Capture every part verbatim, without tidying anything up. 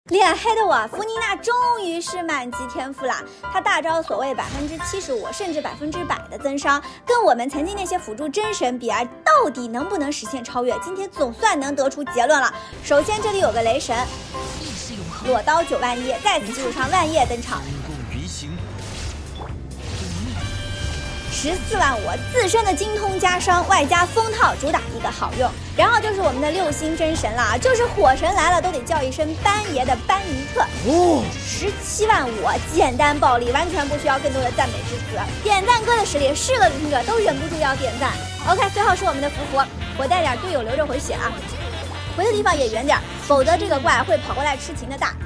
脸黑的我，弗妮娜终于是满级天赋啦！她大招所谓百分之七十五甚至百分之百的增伤，跟我们曾经那些辅助真神比啊，到底能不能实现超越？今天总算能得出结论了。首先这里有个雷神，裸刀九万一，在此基础上万叶登场。 十四万五，自身的精通加伤，外加风套，主打一个好用。然后就是我们的六星真神啦，就是火神来了都得叫一声班爷的班尼特。哦，十七万五，简单暴力，完全不需要更多的赞美之词。点赞哥的实力，是个聆听者都忍不住要点赞。OK， 最后是我们的伏伏，我带点队友留着回血啊，回的地方也远点，否则这个怪会跑过来吃秦的大。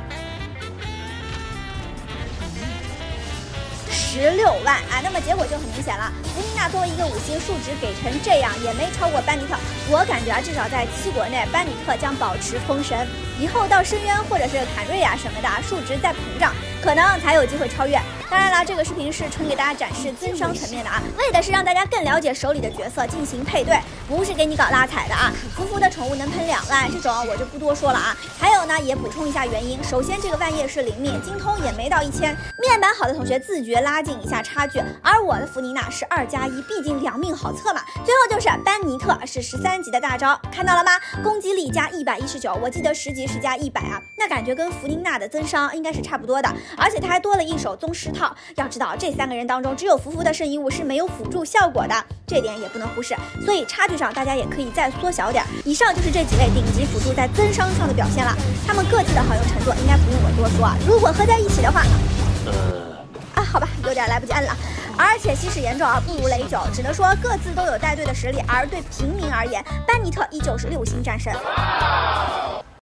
十六万啊，那么结果就很明显了。弗妮娜作为一个五星数值给成这样，也没超过班尼特。我感觉啊，至少在七国内，班尼特将保持封神。以后到深渊或者是坎瑞啊什么的，数值再膨胀，可能才有机会超越。当然了，这个视频是纯给大家展示增伤层面的啊，为的是让大家更了解手里的角色进行配对，不是给你搞拉踩的啊。福福的宠物能喷两万，这种我就不多说了啊。还有呢，也补充一下原因。首先，这个万叶是灵命，精通也没到一千，面板好的同学自觉拉近一下差距。而我的弗妮娜是二加一，毕竟两命好测嘛。最后就是班尼特是十三级的大招，看到了吗？攻击力加一百一十九，我记得十级是加一百啊，那感觉跟弗妮娜的增伤应该是差不多的。而且它还多了一手宗师套。要知道，这三个人当中，只有福福的圣遗物是没有辅助效果的，这点也不能忽视。所以差距上大家也可以再缩小点。以上就是这几位顶级辅助在增伤上的表现了，他们各自的好用程度应该不用我多说啊。如果合在一起的话，啊，好吧，有点来不及按了。而且稀释严重啊，不如雷九，只能说各自都有带队的实力。而对平民而言，班尼特依旧是六星战神。